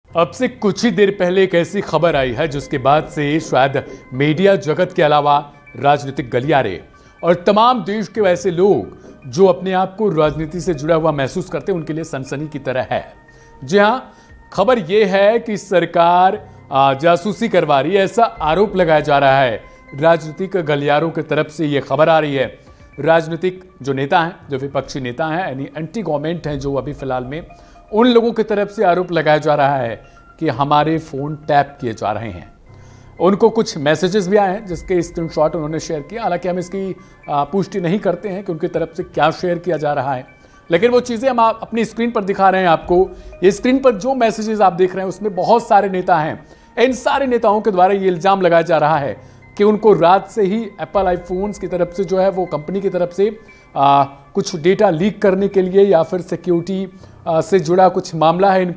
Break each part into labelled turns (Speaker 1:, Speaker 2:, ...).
Speaker 1: अब से कुछ ही देर पहले एक ऐसी खबर आई है जिसके बाद से शायद मीडिया जगत के अलावा राजनीतिक गलियारे और तमाम देश के वैसे लोग जो अपने आप को राजनीति से जुड़ा हुआ महसूस करते हैं उनके लिए सनसनी की तरह है। जी हां, खबर यह है कि सरकार जासूसी करवा रही है, ऐसा आरोप लगाया जा रहा है। राजनीतिक गलियारों की तरफ से यह खबर आ रही है। राजनीतिक जो नेता हैं, जो विपक्षी नेता हैं, यानी एंटी गवर्नमेंट हैं, जो अभी फिलहाल में उन लोगों की तरफ से आरोप लगाया जा रहा है कि हमारे फोन टैप किए जा रहे हैं। उनको कुछ मैसेजेस भी आए हैं जिसके स्क्रीनशॉट उन्होंने शेयर किया। हालांकि हम इसकी पुष्टि नहीं करते हैं कि उनकी तरफ से क्या शेयर किया जा रहा है, लेकिन वो चीज़ें हम अपनी स्क्रीन पर दिखा रहे हैं आपको। ये स्क्रीन पर जो मैसेजेस आप देख रहे हैं उसमें बहुत सारे नेता हैं। इन सारे नेताओं के द्वारा ये इल्ज़ाम लगाया जा रहा है कि उनको रात से ही एप्पल आईफोन्स की तरफ से जो है वो कंपनी की तरफ से कुछ डेटा लीक करने के लिए या फिर सिक्योरिटी से जुड़ा कुछ मामला है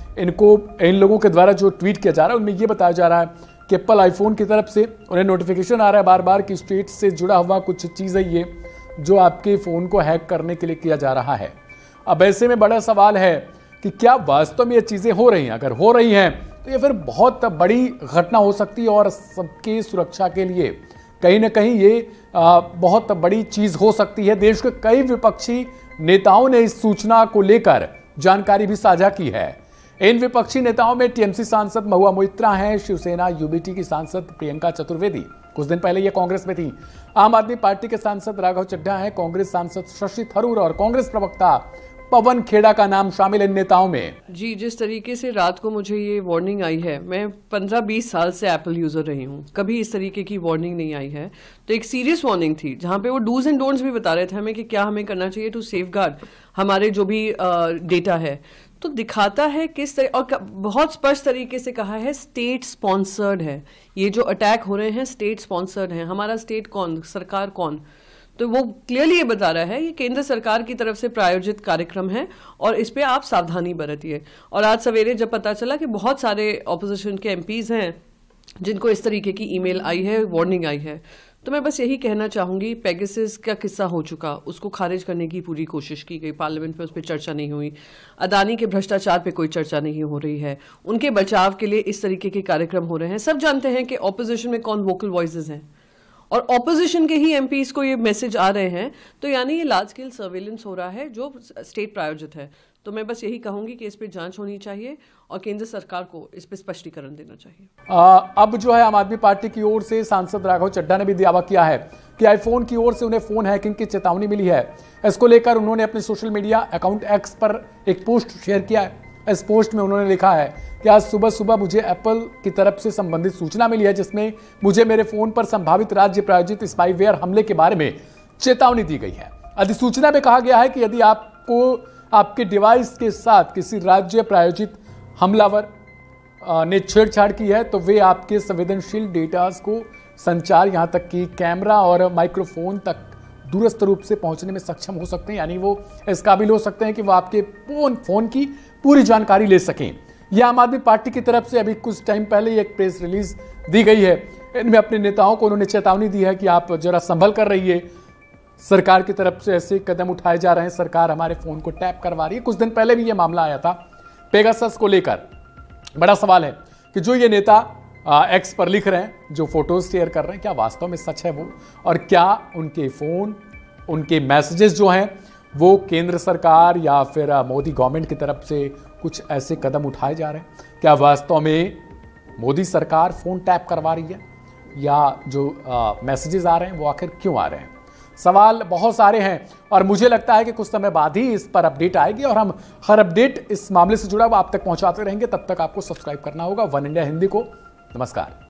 Speaker 1: इन लोगों के द्वारा जो ट्वीट किया जा रहा है उनमें ये बताया जा रहा है कि एप्पल आईफोन की तरफ से उन्हें नोटिफिकेशन आ रहा है बार बार कि स्टेट से जुड़ा हुआ कुछ चीज़ है ये जो आपके फ़ोन को हैक करने के लिए किया जा रहा है। अब ऐसे में बड़ा सवाल है कि क्या वास्तव में ये चीज़ें हो रही हैं। अगर हो रही हैं तो ये फिर बहुत बड़ी घटना हो सकती है और सबकी सुरक्षा के लिए कहीं ना कहीं ये बहुत बड़ी चीज़ हो सकती है। देश के कई विपक्षी नेताओं ने इस सूचना को लेकर जानकारी भी साझा की है। इन विपक्षी नेताओं में टीएमसी सांसद महुआ मोइत्रा हैं, शिवसेना यूबीटी की सांसद प्रियंका चतुर्वेदी, कुछ दिन पहले ये कांग्रेस में थी। आम आदमी पार्टी के सांसद राघव चड्ढा हैं, कांग्रेस सांसद शशि थरूर और कांग्रेस प्रवक्ता पवन खेड़ा का नाम शामिल इन नेताओं में।
Speaker 2: जी, जिस तरीके से रात को मुझे ये वार्निंग आई है, मैं 15-20 साल से एप्पल यूजर रही हूँ, कभी इस तरीके की वार्निंग नहीं आई है। तो एक सीरियस वार्निंग थी जहाँ पे वो डूज एंड डोंट्स भी बता रहे थे हमें कि क्या हमें करना चाहिए टू सेफगार्ड हमारे जो भी डेटा है। तो दिखाता है किस तरह, और बहुत स्पष्ट तरीके से कहा है स्टेट स्पॉन्सर्ड है। ये जो अटैक हो रहे हैं स्टेट स्पॉन्सर्ड हैं। हमारा स्टेट कौन, सरकार कौन? तो वो क्लियरली ये बता रहा है ये केंद्र सरकार की तरफ से प्रायोजित कार्यक्रम है और इस पे आप सावधानी बरतिए। और आज सवेरे जब पता चला कि बहुत सारे ऑपोजिशन के एमपीज हैं जिनको इस तरीके की ईमेल आई है, वार्निंग आई है, तो मैं बस यही कहना चाहूंगी, पेगासस का किस्सा हो चुका, उसको खारिज करने की पूरी कोशिश की गई, पार्लियामेंट में उस पर चर्चा नहीं हुई। अदानी के भ्रष्टाचार पे कोई चर्चा नहीं हो रही है, उनके बचाव के लिए इस तरीके के कार्यक्रम हो रहे हैं। सब जानते हैं कि ऑपोजिशन में कौन वोकल वॉइसेस हैं और ऑपोजिशन के ही एमपीज को ये मैसेज आ रहे हैं। तो यानी ये लार्ज स्केल सर्वेलेंस हो रहा है जो स्टेट प्रायोजित है। तो मैं बस यही कहूंगी कि इस पे जांच होनी चाहिए और केंद्र सरकार को इस पे स्पष्टीकरण देना चाहिए।
Speaker 1: अब जो है आम आदमी पार्टी की ओर से सांसद राघव चड्ढा ने भी दावा किया है कि आईफोन की ओर से उन्हें फोन हैकिंग की चेतावनी मिली है। इसको लेकर उन्होंने अपने सोशल मीडिया अकाउंट एक्स पर एक पोस्ट शेयर किया है। इस पोस्ट में उन्होंने लिखा है कि आज सुबह सुबह मुझे एप्पल की तरफ से संबंधित सूचना मिली है जिसमें मुझे मेरे फोन पर संभावित राज्य प्रायोजित स्पाईवेयर हमले के बारे में चेतावनी दी गई है। अधिसूचना में कहा गया है कि यदि आपको आपके डिवाइस के साथ किसी राज्य प्रायोजित हमलावर ने छेड़छाड़ की है तो वे आपके संवेदनशील डेटा को संचार, यहां तक कि कैमरा और माइक्रोफोन तक दूरस्थ रूप से पहुंचने में सक्षम हो सकते हैं। यानी वो इस काबिल हो सकते हैं कि वो आपके फोन की पूरी जानकारी ले सकें। यह आम आदमी पार्टी की तरफ से अभी कुछ टाइम पहले एक प्रेस रिलीज दी गई है। इनमें अपने नेताओं को उन्होंने चेतावनी दी है कि आप जरा संभल कर रहिए, सरकार की तरफ से ऐसे कदम उठाए जा रहे हैं, सरकार हमारे फोन को टैप करवा रही है। कुछ दिन पहले भी यह मामला आया था पेगासस को लेकर। बड़ा सवाल है कि जो ये नेता एक्स पर लिख रहे हैं, जो फोटोज शेयर कर रहे हैं, क्या वास्तव में सच है वो, और क्या उनके फोन, उनके मैसेजेस जो हैं वो केंद्र सरकार या फिर मोदी गवर्नमेंट की तरफ से कुछ ऐसे कदम उठाए जा रहे हैं? क्या वास्तव में मोदी सरकार फोन टैप करवा रही है, या जो मैसेजेस आ रहे हैं वो आखिर क्यों आ रहे हैं? सवाल बहुत सारे हैं और मुझे लगता है कि कुछ समय बाद ही इस पर अपडेट आएगी और हम हर अपडेट इस मामले से जुड़ा हुआ आप तक पहुंचाते रहेंगे। तब तक आपको सब्सक्राइब करना होगा वन इंडिया हिंदी को। नमस्कार।